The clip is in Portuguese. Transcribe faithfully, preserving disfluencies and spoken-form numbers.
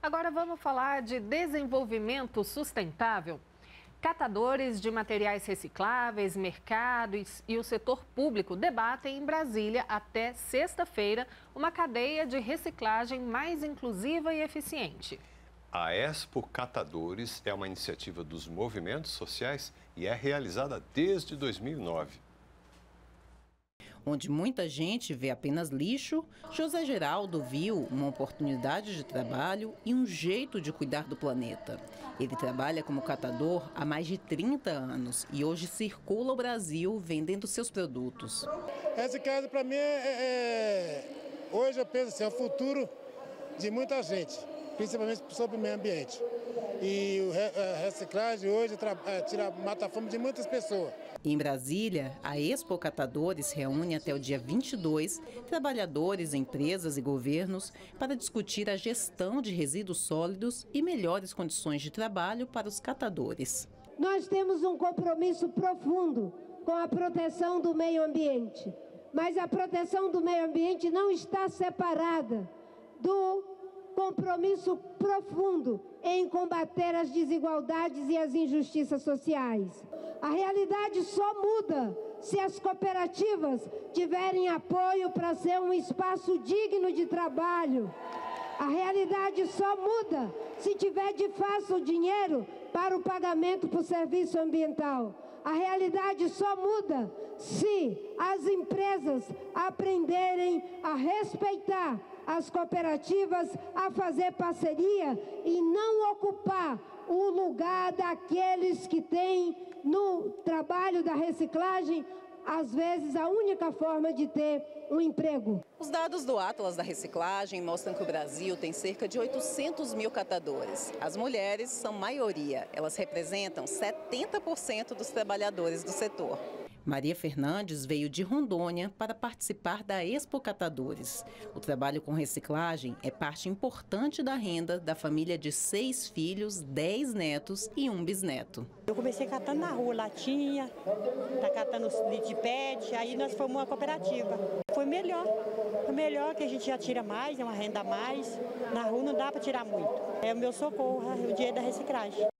Agora vamos falar de desenvolvimento sustentável. Catadores de materiais recicláveis, mercados e o setor público debatem em Brasília até sexta-feira uma cadeia de reciclagem mais inclusiva e eficiente. A Expo Catadores é uma iniciativa dos movimentos sociais e é realizada desde dois mil e nove. Onde muita gente vê apenas lixo, José Geraldo viu uma oportunidade de trabalho e um jeito de cuidar do planeta. Ele trabalha como catador há mais de trinta anos e hoje circula o Brasil vendendo seus produtos. Essa casa para mim é, é, hoje eu penso assim, é o futuro de muita gente, principalmente sobre o meio ambiente. E a reciclagem hoje tira, mata a fome de muitas pessoas. Em Brasília, a Expo Catadores reúne até o dia vinte e dois trabalhadores, empresas e governos para discutir a gestão de resíduos sólidos e melhores condições de trabalho para os catadores. Nós temos um compromisso profundo com a proteção do meio ambiente, mas a proteção do meio ambiente não está separada do compromisso profundo em combater as desigualdades e as injustiças sociais. A realidade só muda se as cooperativas tiverem apoio para ser um espaço digno de trabalho. A realidade só muda se tiver de fato dinheiro para o pagamento por serviço ambiental. A realidade só muda se as empresas aprenderem a respeitar as cooperativas, a fazer parceria e não ocupar o lugar daqueles que têm no trabalho da reciclagem, às vezes, a única forma de ter um emprego. Os dados do Atlas da Reciclagem mostram que o Brasil tem cerca de oitocentos mil catadores. As mulheres são maioria. Elas representam setenta por cento dos trabalhadores do setor. Maria Fernandes veio de Rondônia para participar da Expo Catadores. O trabalho com reciclagem é parte importante da renda da família de seis filhos, dez netos e um bisneto. Eu comecei catando na rua, latinha, tá catando litro de pet, aí nós fomos uma cooperativa. Foi melhor, foi melhor que a gente já tira mais, é uma renda a mais. Na rua não dá para tirar muito. É o meu socorro, é o dinheiro da reciclagem.